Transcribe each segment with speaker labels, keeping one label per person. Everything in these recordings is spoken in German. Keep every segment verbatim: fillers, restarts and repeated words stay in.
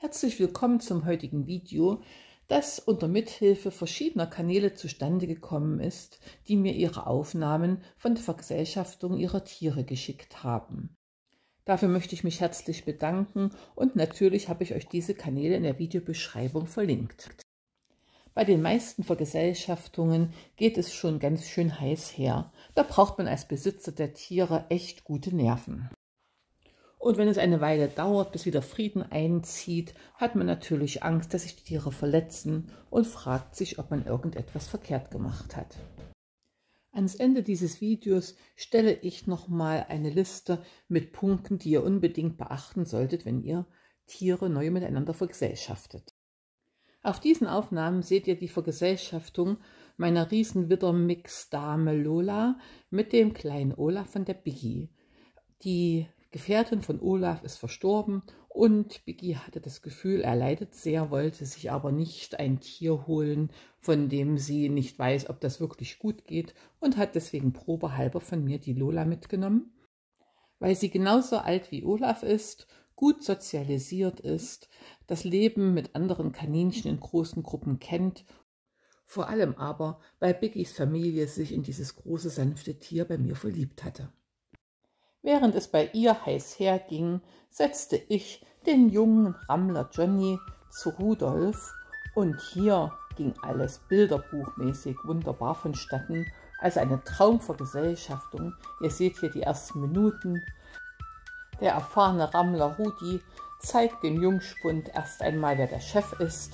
Speaker 1: Herzlich willkommen zum heutigen Video, das unter Mithilfe verschiedener Kanäle zustande gekommen ist, die mir ihre Aufnahmen von der Vergesellschaftung ihrer Tiere geschickt haben. Dafür möchte ich mich herzlich bedanken und natürlich habe ich euch diese Kanäle in der Videobeschreibung verlinkt. Bei den meisten Vergesellschaftungen geht es schon ganz schön heiß her. Da braucht man als Besitzer der Tiere echt gute Nerven. Und wenn es eine Weile dauert, bis wieder Frieden einzieht, hat man natürlich Angst, dass sich die Tiere verletzen und fragt sich, ob man irgendetwas verkehrt gemacht hat. Ans Ende dieses Videos stelle ich nochmal eine Liste mit Punkten, die ihr unbedingt beachten solltet, wenn ihr Tiere neu miteinander vergesellschaftet. Auf diesen Aufnahmen seht ihr die Vergesellschaftung meiner Riesenwidder-Mix-Dame Lola mit dem kleinen Olaf von der Biggie. Die Gefährtin von Olaf ist verstorben und Biggie hatte das Gefühl, er leidet sehr, wollte sich aber nicht ein Tier holen, von dem sie nicht weiß, ob das wirklich gut geht, und hat deswegen probehalber von mir die Lola mitgenommen, weil sie genauso alt wie Olaf ist, gut sozialisiert ist, das Leben mit anderen Kaninchen in großen Gruppen kennt, vor allem aber, weil Biggies Familie sich in dieses große, sanfte Tier bei mir verliebt hatte. Während es bei ihr heiß herging, setzte ich den jungen Rammler Johnny zu Rudolf und hier ging alles bilderbuchmäßig wunderbar vonstatten, also eine Traumvergesellschaftung. Ihr seht hier die ersten Minuten. Der erfahrene Rammler Rudi zeigt dem Jungspund erst einmal, wer der Chef ist.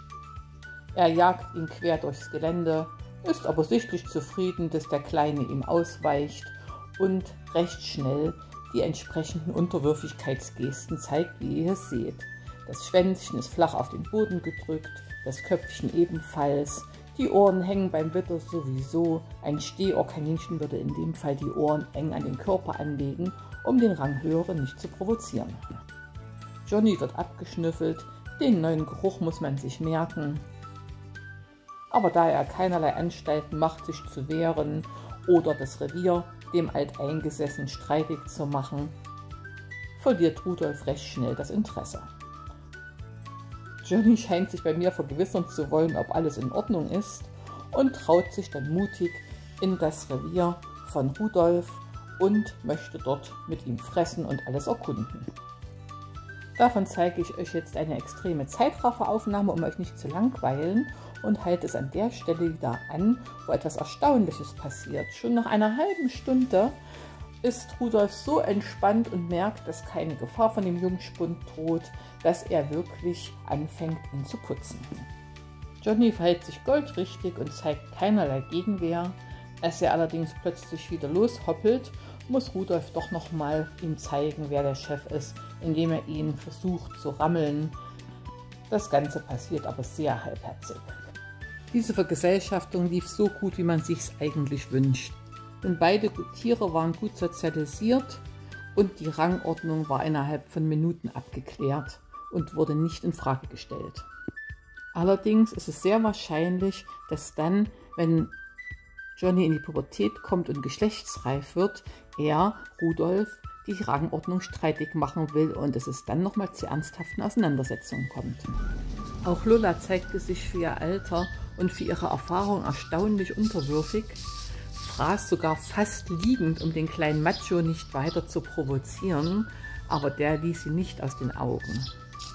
Speaker 1: Er jagt ihn quer durchs Gelände, ist aber sichtlich zufrieden, dass der Kleine ihm ausweicht und recht schnell die entsprechenden Unterwürfigkeitsgesten zeigt, wie ihr hier seht. Das Schwänzchen ist flach auf den Boden gedrückt, das Köpfchen ebenfalls, die Ohren hängen beim Widder sowieso. Ein Stehohrkaninchen würde in dem Fall die Ohren eng an den Körper anlegen, um den Ranghöheren nicht zu provozieren. Johnny wird abgeschnüffelt, den neuen Geruch muss man sich merken. Aber da er keinerlei Anstalten macht, sich zu wehren oder das Revier dem Alteingesessenen streitig zu machen, verliert Rudolf recht schnell das Interesse. Johnny scheint sich bei mir vergewissern zu wollen, ob alles in Ordnung ist, und traut sich dann mutig in das Revier von Rudolf und möchte dort mit ihm fressen und alles erkunden. Davon zeige ich euch jetzt eine extreme Zeitrafferaufnahme, um euch nicht zu langweilen, und halte es an der Stelle wieder an, wo etwas Erstaunliches passiert. Schon nach einer halben Stunde ist Rudolf so entspannt und merkt, dass keine Gefahr von dem Jungspund droht, dass er wirklich anfängt, ihn zu putzen. Johnny verhält sich goldrichtig und zeigt keinerlei Gegenwehr. Als er allerdings plötzlich wieder loshoppelt, muss Rudolf doch nochmal ihm zeigen, wer der Chef ist, indem er ihn versucht zu rammeln. Das Ganze passiert aber sehr halbherzig. Diese Vergesellschaftung lief so gut, wie man sich's eigentlich wünscht. Denn beide Tiere waren gut sozialisiert und die Rangordnung war innerhalb von Minuten abgeklärt und wurde nicht in Frage gestellt. Allerdings ist es sehr wahrscheinlich, dass dann, wenn Johnny in die Pubertät kommt und geschlechtsreif wird, er, Rudolf, die Rangordnung streitig machen will und es ist dann nochmal zu ernsthaften Auseinandersetzungen kommt. Auch Lola zeigte sich für ihr Alter und für ihre Erfahrung erstaunlich unterwürfig, fraß sogar fast liegend, um den kleinen Macho nicht weiter zu provozieren, aber der ließ sie nicht aus den Augen.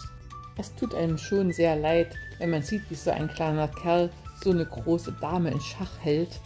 Speaker 1: Es tut einem schon sehr leid, wenn man sieht, wie so ein kleiner Kerl so eine große Dame in Schach hält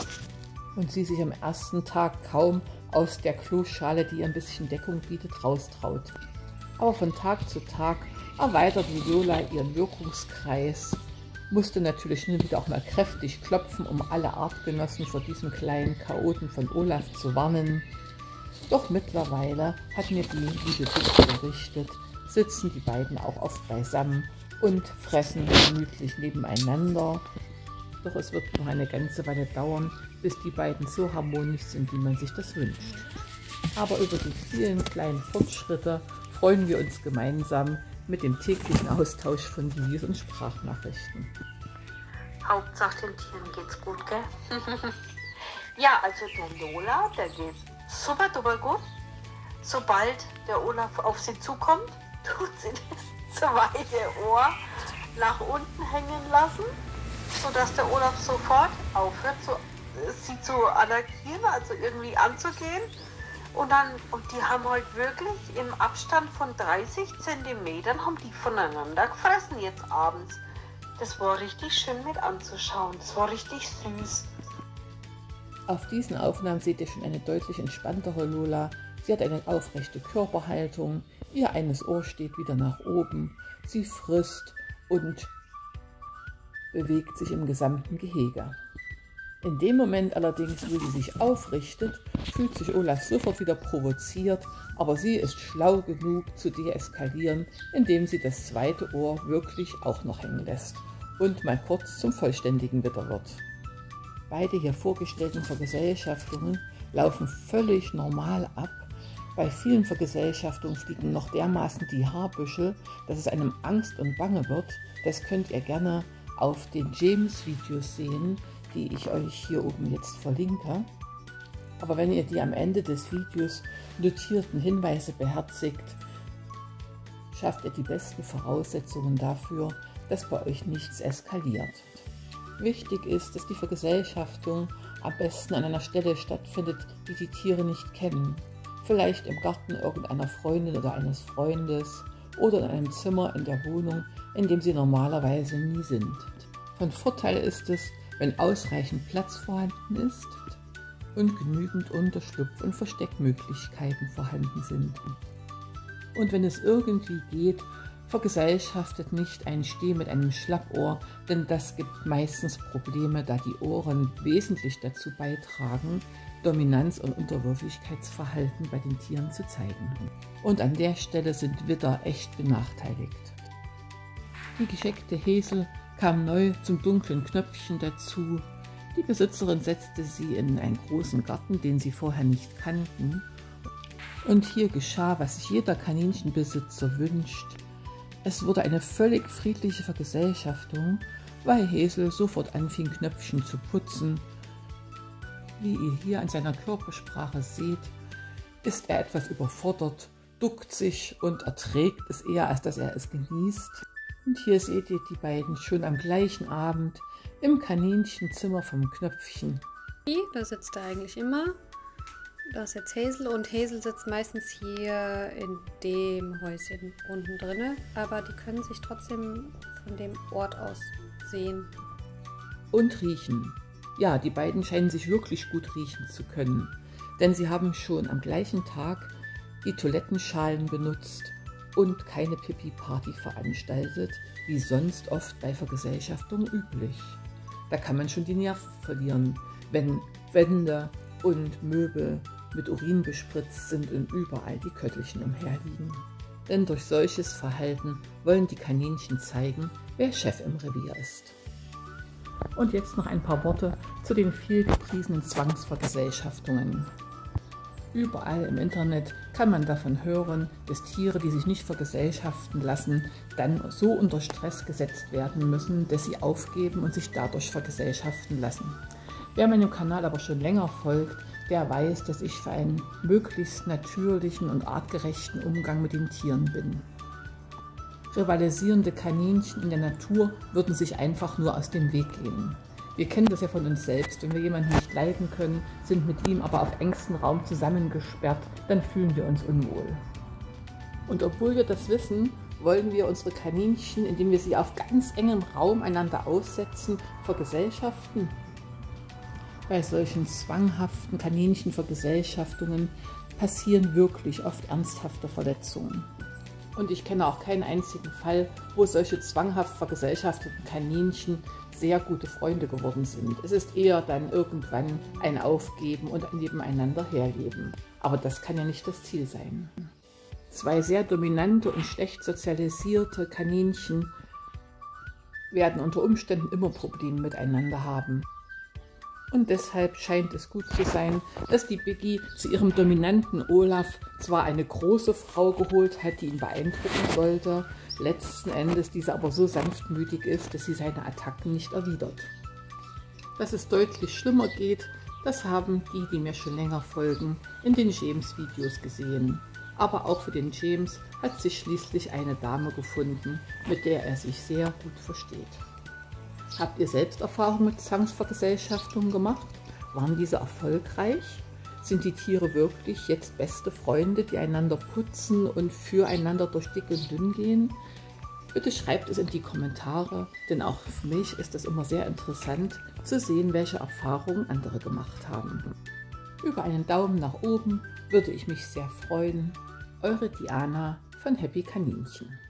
Speaker 1: und sie sich am ersten Tag kaum aus der Kloschale, die ihr ein bisschen Deckung bietet, raustraut. Aber von Tag zu Tag erweitert die Lola ihren Wirkungskreis, musste natürlich nun wieder auch mal kräftig klopfen, um alle Artgenossen vor diesem kleinen Chaoten von Olaf zu warnen. Doch mittlerweile hat mir die liebe Biggie berichtet, sitzen die beiden auch oft beisammen und fressen gemütlich nebeneinander. Doch es wird noch eine ganze Weile dauern, bis die beiden so harmonisch sind, wie man sich das wünscht. Aber über die vielen kleinen Fortschritte freuen wir uns gemeinsam mit dem täglichen Austausch von Videos und Sprachnachrichten.
Speaker 2: Hauptsache den Tieren geht's gut, gell? Ja, also der Lola, der geht super duper gut. Sobald der Olaf auf sie zukommt, tut sie das zweite Ohr nach unten hängen lassen, sodass der Olaf sofort aufhört, so, sie zu attackieren, also irgendwie anzugehen. Und, dann, und die haben halt wirklich im Abstand von dreißig Zentimetern haben die voneinander gefressen jetzt abends. Das war richtig schön mit anzuschauen, das war richtig süß.
Speaker 1: Auf diesen Aufnahmen seht ihr schon eine deutlich entspanntere Lola. Sie hat eine aufrechte Körperhaltung, ihr eines Ohr steht wieder nach oben, sie frisst und bewegt sich im gesamten Gehege. In dem Moment allerdings, wo sie sich aufrichtet, fühlt sich Olaf sofort wieder provoziert, aber sie ist schlau genug zu deeskalieren, indem sie das zweite Ohr wirklich auch noch hängen lässt und mal kurz zum vollständigen Widder wird. Beide hier vorgestellten Vergesellschaftungen laufen völlig normal ab. Bei vielen Vergesellschaftungen fliegen noch dermaßen die Haarbüschel, dass es einem Angst und Bange wird. Das könnt ihr gerne auf den James-Videos sehen, die ich euch hier oben jetzt verlinke. Aber wenn ihr die am Ende des Videos notierten Hinweise beherzigt, schafft ihr die besten Voraussetzungen dafür, dass bei euch nichts eskaliert. Wichtig ist, dass die Vergesellschaftung am besten an einer Stelle stattfindet, die die Tiere nicht kennen. Vielleicht im Garten irgendeiner Freundin oder eines Freundes oder in einem Zimmer in der Wohnung, in dem sie normalerweise nie sind. Von Vorteil ist es, wenn ausreichend Platz vorhanden ist und genügend Unterschlupf- und Versteckmöglichkeiten vorhanden sind. Und wenn es irgendwie geht, vergesellschaftet nicht ein Steh mit einem Schlappohr, denn das gibt meistens Probleme, da die Ohren wesentlich dazu beitragen, Dominanz- und Unterwürfigkeitsverhalten bei den Tieren zu zeigen. Und an der Stelle sind Widder echt benachteiligt. Die gescheckte Häsel kam neu zum dunklen Knöpfchen dazu. Die Besitzerin setzte sie in einen großen Garten, den sie vorher nicht kannten. Und hier geschah, was sich jeder Kaninchenbesitzer wünscht. Es wurde eine völlig friedliche Vergesellschaftung, weil Häsel sofort anfing, Knöpfchen zu putzen. Wie ihr hier an seiner Körpersprache seht, ist er etwas überfordert, duckt sich und erträgt es eher, als dass er es genießt. Und hier seht ihr die beiden schon am gleichen Abend im Kaninchenzimmer vom Knöpfchen.
Speaker 3: Da sitzt er eigentlich immer. Da ist jetzt Häsel und Häsel sitzt meistens hier in dem Häuschen unten drin, aber die können sich trotzdem von dem Ort aus sehen.
Speaker 1: Und riechen. Ja, die beiden scheinen sich wirklich gut riechen zu können, denn sie haben schon am gleichen Tag die Toilettenschalen benutzt und keine Pipi-Party veranstaltet, wie sonst oft bei Vergesellschaftung üblich. Da kann man schon die Nerven verlieren, wenn Wände und Möbel mit Urin bespritzt sind und überall die Köttelchen umherliegen. Denn durch solches Verhalten wollen die Kaninchen zeigen, wer Chef im Revier ist. Und jetzt noch ein paar Worte zu den viel gepriesenen Zwangsvergesellschaftungen. Überall im Internet kann man davon hören, dass Tiere, die sich nicht vergesellschaften lassen, dann so unter Stress gesetzt werden müssen, dass sie aufgeben und sich dadurch vergesellschaften lassen. Wer meinem Kanal aber schon länger folgt, der weiß, dass ich für einen möglichst natürlichen und artgerechten Umgang mit den Tieren bin. Rivalisierende Kaninchen in der Natur würden sich einfach nur aus dem Weg gehen. Wir kennen das ja von uns selbst. Wenn wir jemanden nicht leiden können, sind mit ihm aber auf engstem Raum zusammengesperrt, dann fühlen wir uns unwohl. Und obwohl wir das wissen, wollen wir unsere Kaninchen, indem wir sie auf ganz engem Raum einander aussetzen, vergesellschaften. Bei solchen zwanghaften Kaninchenvergesellschaftungen passieren wirklich oft ernsthafte Verletzungen. Und ich kenne auch keinen einzigen Fall, wo solche zwanghaft vergesellschafteten Kaninchen sehr gute Freunde geworden sind. Es ist eher dann irgendwann ein Aufgeben und ein Nebeneinander herleben. Aber das kann ja nicht das Ziel sein. Zwei sehr dominante und schlecht sozialisierte Kaninchen werden unter Umständen immer Probleme miteinander haben. Und deshalb scheint es gut zu sein, dass die Biggie zu ihrem dominanten Olaf zwar eine große Frau geholt hat, die ihn beeindrucken sollte, letzten Endes diese aber so sanftmütig ist, dass sie seine Attacken nicht erwidert. Dass es deutlich schlimmer geht, das haben die, die mir schon länger folgen, in den James-Videos gesehen. Aber auch für den James hat sich schließlich eine Dame gefunden, mit der er sich sehr gut versteht. Habt ihr selbst Erfahrungen mit Zwangsvergesellschaftung gemacht? Waren diese erfolgreich? Sind die Tiere wirklich jetzt beste Freunde, die einander putzen und füreinander durch dick und dünn gehen? Bitte schreibt es in die Kommentare, denn auch für mich ist es immer sehr interessant zu sehen, welche Erfahrungen andere gemacht haben. Über einen Daumen nach oben würde ich mich sehr freuen. Eure Diana von Happy Kaninchen.